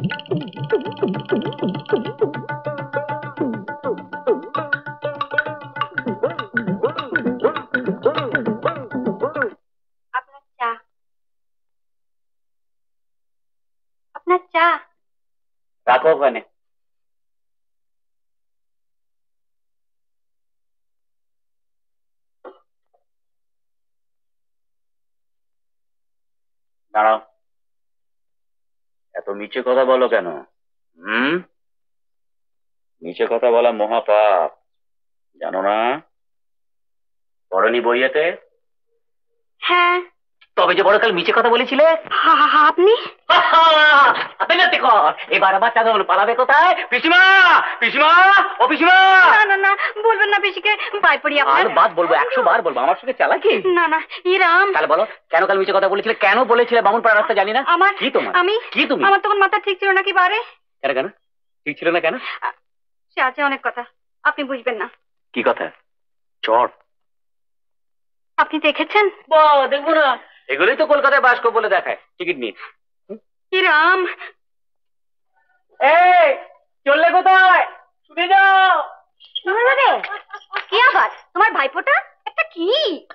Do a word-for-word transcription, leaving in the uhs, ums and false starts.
রাখো ওখানে। দাঁড়াও, এত মিছে কথা বলো কেন? হুম, মিছে কথা বলা মহাপাপ, জানো না? পড়নি বইয়েতে? হ্যাঁ। তবে যে বড়কাল মিছে কথা বলেছিলে আপনি? এবার আবার চাঁদা পালাবে কোথায়? পিসিমা, পিসিমা, ও পিসিমা! না না না, বলবেন না পিসিকে, পায়ে পড়ি আপনার। বাদ বলবো, একশো বার বলবো, আমার সঙ্গে চালাকি? না না, ইরাম। তাহলে বলো, কেন কাল মিছে কথা বলেছিলে? কেন বলেছিলে বামুনপাড়া রাস্তা জানি না? আমার কি তোমার? আমি কি তুমি? আমার তখন মাথা ঠিক ছিল না কি বারে? কেন কেন ঠিক ছিল না কেন? সে আছে অনেক কথা, আপনি বুঝবেন না। কি কথা? চট। আপনি দেখেছেন? বাহ, দেখবো না? এগুলোই তো কলকাতায় বাসকপ বলে দেখায়। টিকিট নিয়ে। রাম, এই চললে কোথায়? শুনে যাও। কি আবার তোমার ভাইপোটা একটা কি?